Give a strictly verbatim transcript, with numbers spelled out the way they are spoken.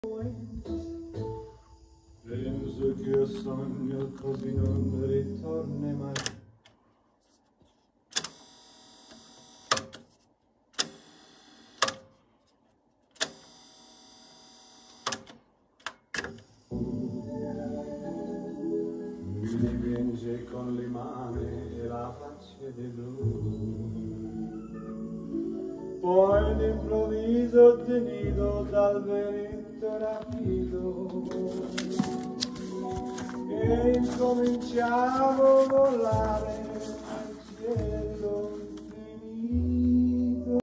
Penso che io sogno così non ritorni mai. Mi dipinge con le mani la faccia di blu, poi d'improvviso tenido dal vento rapido e incominciavo a volare